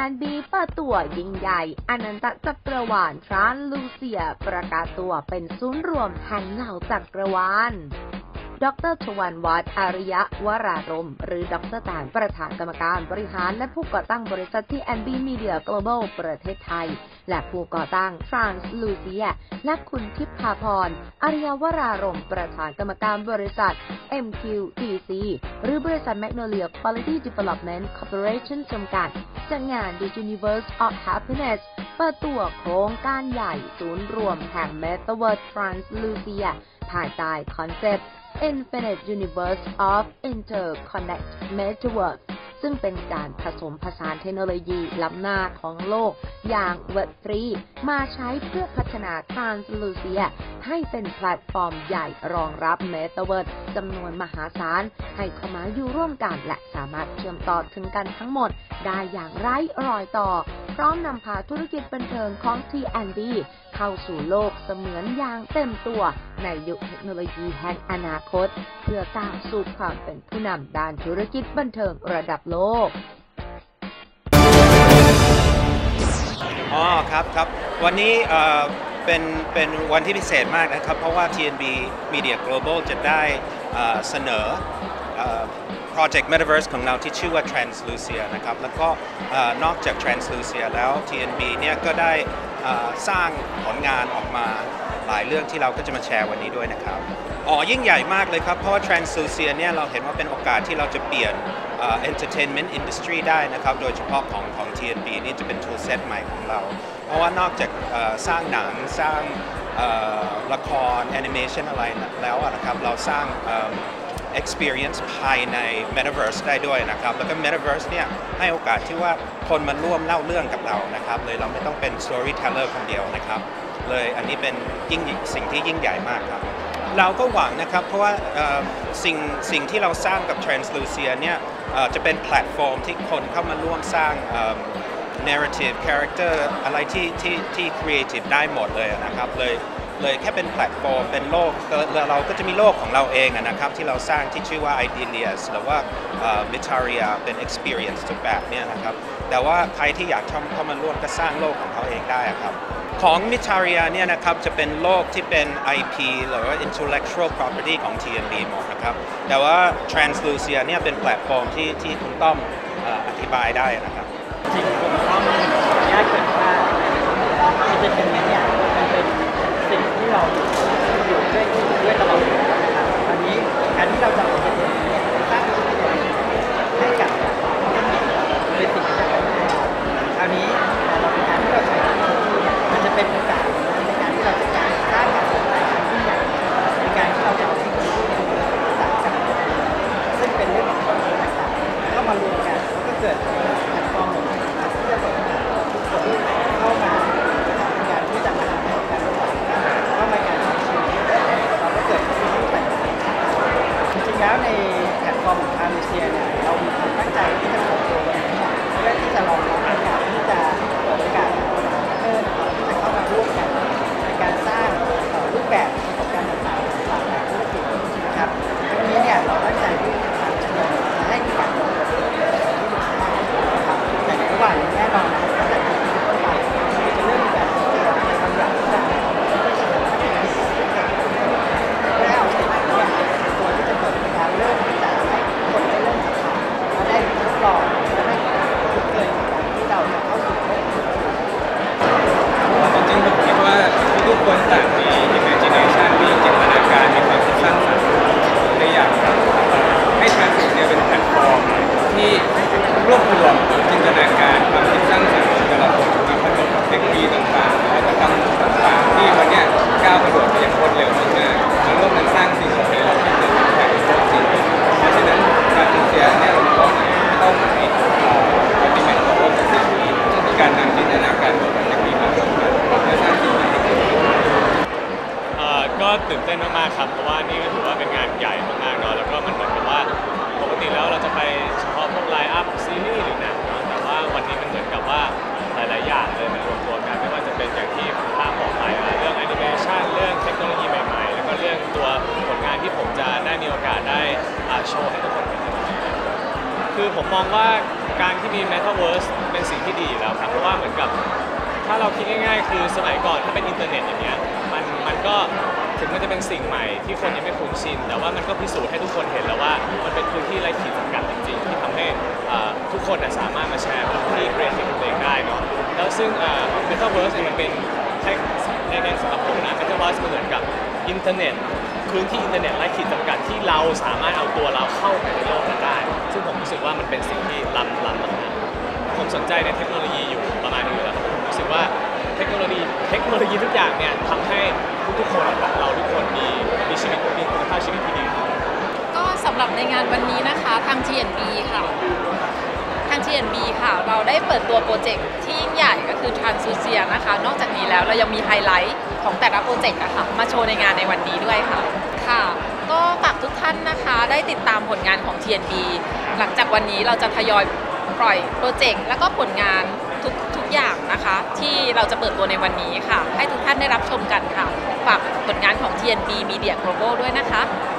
T&B เปิดตัวยิ่งใหญ่อนันตจักรวาลทรานลูเซียประกาศตัวเป็นศูนย์รวมแห่งเหล่าจักรวาลดร.ชวันวัฒน์ อาริยะวรารมหรือดร.แตนประธานกรรมการบริหารและผู้ก่อตั้งบริษัท T&B Media Global ประเทศไทยและผู้ก่อตั้ง Trans-Lucia และคุณทิพาพร อาริยวรารมประธานกรรมการบริษัท MQDC หรือบริษัท Magnolia Quality Development Corporation จำกัดจัดงาน The Universe of Happiness เปิดตัวโครงการใหญ่ศูนย์รวมแห่ง Metaverse Trans-Lucia ภายใต้คอนเซ็ปต์ Infinite Universe of Interconnect Metaverse ซึ่งเป็นการผสมผสานเทคโนโลยีล้ำหน้าของโลกอย่าง Web3 มาใช้เพื่อพัฒนา Trans-Lucia ให้เป็นแพลตฟอร์มใหญ่รองรับ Metaverse จำนวนมหาศาลให้เข้ามาอยู่ร่วมกันและสามารถเชื่อมต่อถึงกันทั้งหมดได้อย่างไร้รอยต่อพร้อมนำพาธุรกิจบันเทิงของ T&B เข้าสู่โลกเสมือนอย่างเต็มตัวในยุคเทคโนโลยีแห่งอนาคตเพื่อก้าวสู่ความเป็นผู้นำด้านธุรกิจบันเทิงระดับโลกครับวันนี้เป็นวันที่พิเศษมากนะครับเพราะว่า T&B Media Global จะได้เสนอProject Metaverse ของเราที่ชื่อว่า Trans-Lucia นะครับแล้วก็นอกจาก Trans-Lucia แล้ว T&B เนี่ยก็ได้สร้างผลงานออกมาหลายเรื่องที่เราก็จะมาแชร์วันนี้ด้วยนะครับยิ่งใหญ่มากเลยครับเพราะว่า Trans-Lucia เนี่ยเราเห็นว่าเป็นโอกาสที่เราจะเปลี่ยนEntertainment Industry ได้นะครับโดยเฉพาะของ T&B นี่จะเป็น tool set ใหม่ของเราเพราะว่านอกจากสร้างหนังสร้างละคร Animation อะไรแล้วนะครับเราสร้าง experience ภายใน Metaverse ได้ด้วยนะครับแล้วก็ Metaverse เนี่ยให้โอกาสที่ว่าคนมาร่วมเล่าเรื่องกับเรานะครับเลยเราไม่ต้องเป็น storyteller คนเดียวนะครับเลยอันนี้เป็นสิ่งที่ยิ่งใหญ่มากครับเราก็หวังนะครับเพราะว่าสิ่งที่เราสร้างกับ Trans-Lucia เนี่ยจะเป็นแพลตฟอร์มที่คนเข้ามาร่วมสร้างnarrative character อะไรที่ creative ได้หมดเลยนะครับเลยแค่เป็นแพลตฟอร์มเป็นโลกเราก็จะมีโลกของเราเองนะครับที่เราสร้างที่ชื่อว่า Idelias หรือว่า Mitaria เป็น experience ทุกแบบเนี่ยนะครับแต่ว่าใครที่อยากเข้ามาร่วมก็สร้างโลกของเขาเองได้ครับของ Mitaria เนี่ยนะครับจะเป็นโลกที่เป็น IP หรือว่า intellectual property ของ T&B หมดนะครับแต่ว่า Trans-Lucia เนี่ยเป็นแพลตฟอร์มที่คุณต้อมอธิบายได้นะครับจริงผมต้องแยกเกิดว่า entertainment เนี่ยมันเป็นสิ่งที่เราอยู่ด้วยตลอดนะครับตอนนี้การที่เราจะเอาentertainmentเนี่ยสร้างให้กับเป็นสิ่งที่จะเป็นคราวนี้การที่เราใช้มันจะเป็นโอกาสในการที่เราจะสร้างการสนใจครั้งยิ่งใหญ่ในการที่เราจะเอาสิ่งที่ต่างกันซึ่งเป็นเรื่องของความต่างๆเข้ามารวมกันแล้วก็เกิดแพลตฟอร์มที่จะเปิดทุกคนเข้ามาในการที่จะมาทำการร่วมกันเข้ามาการใช้ชีวิตเราก็เกิดสิ่งที่แตกต่างจริงๆแล้วในแพลตฟอร์มของอาร์เซียเนี่ยเรามีความตั้งใจที่จะเปิดตัวเพื่อที่จะรองรับการที่จะเปิดโอกาสที่จะเข้ามาร่วมกันในการสร้างรูปแบบของการต่างๆหลากหลายธุรกิจนะครับตรงนี้เนี่ยเราตั้งใจที่จะให้มีการแต่ในระหว่างนี้แน่นอนนะครับตั้งแต่ปีที่ต้นไปจะเริ่มมีการในบางอย่างที่จะได้เอาสิ่งนี้เนี่ยตัวที่จะเกิดเป็นการเริ่มที่จะให้คนได้เริ่มศึกษาและได้ทดลองและได้จุดเกิดการที่เราจะเข้าสู่โลกจริงๆผมคิดว่าทุกคนต่างมี imagination มีจินตนาการมีความคิดสร้างสรรค์ในอยากให้ Trans-Lucia เป็นแพลตฟอร์มที่รวบรวมจินตนาการความคิดสร้างสรรค์ของแต่ละคนมาผนวกกับเทคโนโลยีต่างๆและก็การต่างๆที่วันนี้ก้าวกระโดดไปอย่างรวดเร็วมากๆแล้วร่วมกันสร้างสิ่งที่เราคิดถึงแข่งขันจริงเพราะฉะนั้นการสูญเสียเนี่ยเราต้องปฏิบัติต่อโลกในสิ่งนี้การนำจินตนาการของเทคโนโลยีมาร่วมกันและสร้างสิ่งที่ก็ตื่นเต้นมากๆครับเพราะว่านี่ก็ถือว่าเป็นงานใหญ่มากๆเนาะแล้วก็มันเหมือนกับว่าปกติแล้วเราจะไปเฉพาะพวกไลน์อัพซีรีส์หรือหนังเนาะแต่ว่าวันนี้มันเหมือนกับว่าหลายๆอย่างเลยมันรวมตัวกันไม่ว่าจะเป็นอย่างที่ภาพบอกไปเรื่องแอนิเมชันเรื่องเทคโนโลยีใหม่ๆแล้วก็เรื่องตัวผลงานที่ผมจะได้มีโอกาสได้โชว์ให้ทุกคนเห็นคือผมมองว่าการที่มี Metaverse เป็นสิ่งที่ดีอยู่แล้วครับเพราะว่าเหมือนกับถ้าเราคิดง่ายๆคือสมัยก่อนถ้าเป็นอินเทอร์เน็ตอย่างเงี้ยมันก็ถึงมันจะเป็นสิ่งใหม่ที่คนยังไม่คุ้นชินแต่ว่ามันก็พิสูจน์ให้ทุกคนเห็นแล้วว่ามันเป็นพื้นที่ไร้ขีดจำกัดจริงๆที่ทำให้ทุกคนสามารถมาแชร์พื้นที่ครีเอทีฟของตัวเองได้เนาะแล้วซึ่งMetaverse เนี่ยมันเป็นในสำหรับผมนะ Metaverse มันเหมือนกับอินเทอร์เน็ตพื้นที่อินเทอร์เน็ตไร้ขีดจำกัดที่เราสามารถเอาตัวเราเข้าไปในโลกนั้นได้ซึ่งผมรู้สึกว่ามันเป็นสิ่งที่ล้ำมากๆผมสนใจในเทคโนโลยีอยู่ประมาณนึงแล้วผมรู้สึกว่าเทคโนโลยีทุกอย่างเนี่ยทำให้ทุกๆคนเราทุกคนมีชีวิตมีคุณภาพชีวิตที่ดีก็สำหรับในงานวันนี้นะคะทาง TNB ค่ะเราได้เปิดตัวโปรเจกต์ที่ยิ่งใหญ่ก็คือ Translucia นะคะนอกจากนี้แล้วเรายังมีไฮไลท์ของแต่ละโปรเจกต์ค่ะมาโชว์ในงานในวันนี้ด้วยค่ะก็ฝากทุกท่านนะคะได้ติดตามผลงานของ TNB หลังจากวันนี้เราจะทยอยปล่อยโปรเจกต์และก็ผลงานทุกอย่างนะคะที่เราจะเปิดตัวในวันนี้ค่ะให้ทุกท่านได้รับชมกันค่ะฝากผลงานของ TNB Media Global ด้วยนะคะ